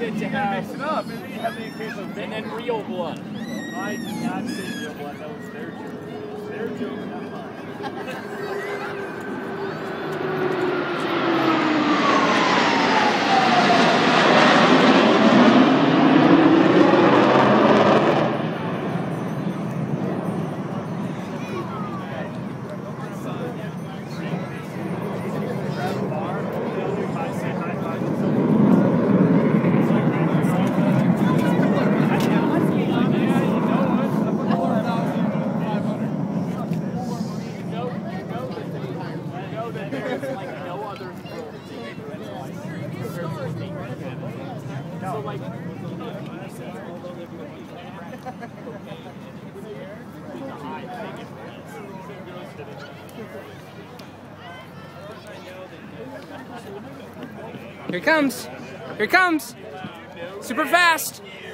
it to have, mix it up, and then you have the case of and then real blood. I did not say real blood. That was their joke. It's their joke, not mine. Here he comes. Here he comes. Super fast.